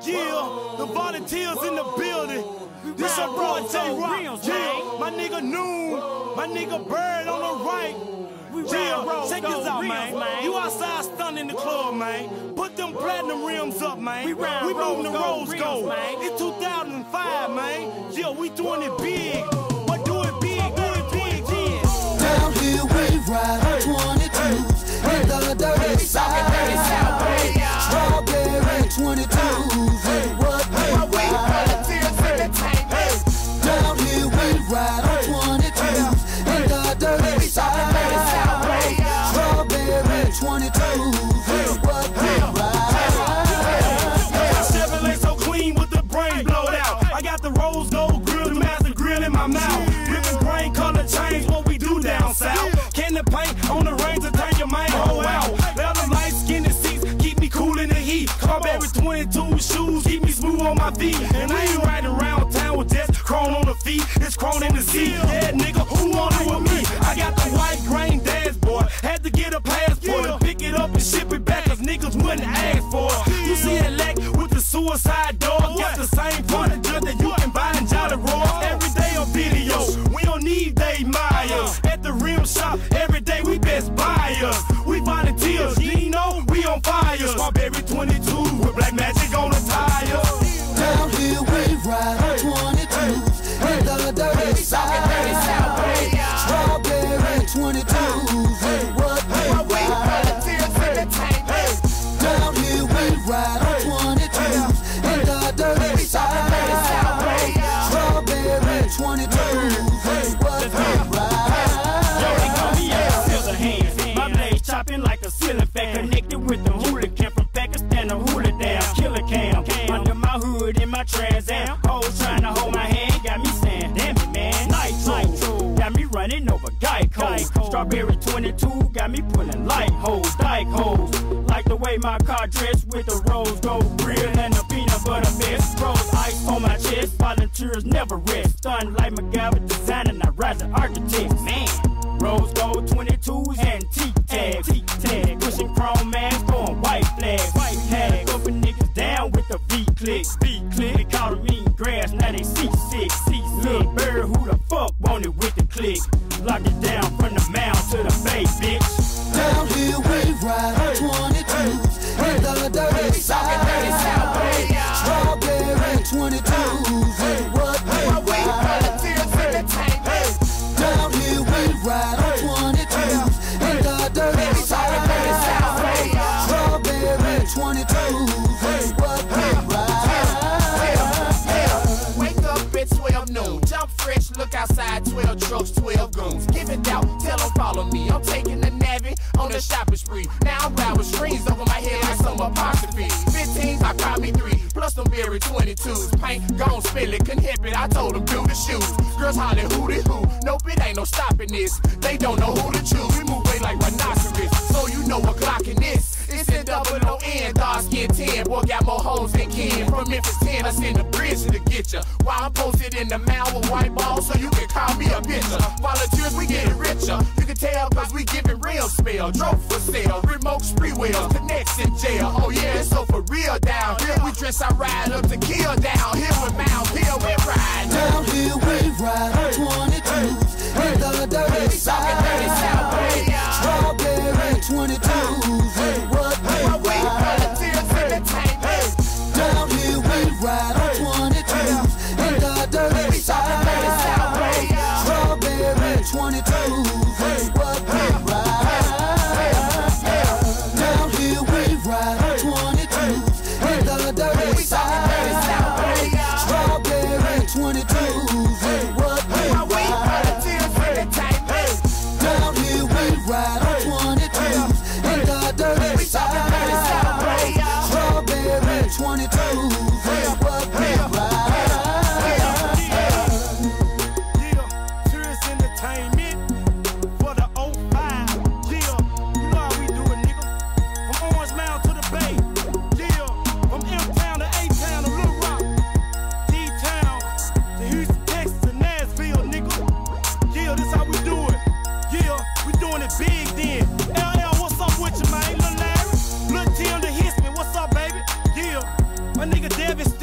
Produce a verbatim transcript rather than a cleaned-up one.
Yeah, the volunteers in the building. This your boy J-Rock. Yeah, my nigga Noon, my nigga Bird on the right. Yeah, check this out, man. You outside stunning the club, man. Put them platinum rims up, man. We moving the rose gold. It's two thousand five, man. Yeah, we doing it big. But do it big, do it big, yeah. Down here we ride on twenty-twos in the dirty side. Strawberry twenty-twos is what we ride. Down here we ride on twenty-twos in the dirty side. Strawberry twenty-twos is what we ride. Chevrolet so clean with the brain blowed out. I got the rose gold grill, the master grill in my mouth. Ripping brain color change, what we do down south. Can the paint on the range to turn your main hoe out. Leather light skin and seats keep me cool in the heat. Strawberry twenty-two shoes keep me smooth on my feet. And I ain't riding around town with just chrome on the feet. It's chrome in the seat. Yeah, nigga, who want it with me? I got the white grain dashboard. Had to get a passport and pick it up and ship it back, cause niggas wouldn't ask for it. You see that lack with the suicide dog. Got the same furniture that you can buy in Jolly Roll. Every day on video, we don't need Dave Myers. At the rim shop, every day we best buyers. We volunteers, you ain't know we on fire. Strawberry twenty-two with black magic on the tire. Down here we ride on twenty-twos in the dirty side. Strawberry twenty-twos is what we ride. Down here we ride on twenty-twos in the dirty side. Strawberry twenty-twos is what we ride. Yo, they call me ass silver hands. My blade chopping like a ceiling fan. Connected with the hooligan from Pakistan, the hula down. Killer cam under my hood in my Trans Am. Hoes trying to hold my hand, got me saying, damn it, man. Nitro, got me running over Geico. Strawberry twenty-two got me pulling light hoes, dyke hoes. Like the way my car dressed with the rose gold grill and the peanut butter mist. Rose ice on my chest, volunteers never rest. Stunned like McGavin designing, I rise the architects. Man, rose gold twenty-twos and T-tags. T-tag, pushing chrome mask, going white flags. White tag, up niggas down with the V-click. V-click, they call them eating grass, now they C six. C six, little bird, who the fuck want it with the click? Lock it down from the mound to the bay, bitch. Down here we ride on twenty-twos in the dirty side. Strawberry twenty-twos is what we ride. Down here we ride on twenty-twos in the dirty side. Strawberry twenty-twos is what we ride. Wake up at twelve noon, jump fresh, look outside, twelve trucks, twelve goons. Give it out, tell them follow me. I'm taking the Navy on the shopping spree. Now I'm riding with strings over my head like some apostrophe. fifteens, I caught me three, plus them berry twenty-twos. Paint, gon' spill it, couldn't help it, I told them do the shoes. Girls holler hooty hoo, nope, it ain't no stopping this. They don't know who to choose, we move weight like rhinoceros. So you know what clocking this. It's in double O N, dark skin ten. Boy got more hoes than Ken. From Memphis ten, I send the bridge to get ya. While I'm posted in the mound with white balls, so you can call me a bitcher. Volunteers, we getting richer. You can tell cause we giving real spell. Drove for sale, remote spree wheels, connects in jail. Oh yeah, it's so for real down here. We dress our ride up to kill down here with Mount Hill, we ride. Down here we ride on twenty-twos in the dirty side. Strawberry twenty-twos is what we ride. Down here we ride on twenty-twos in the dirty side. Strawberry twenty-twos is what we ride. Down here we ride on twenty-twos in the dirty side. Strawberry twenty-twos is what we ride. Down here we ride on twenty-twos in the dirty side. My nigga Dev is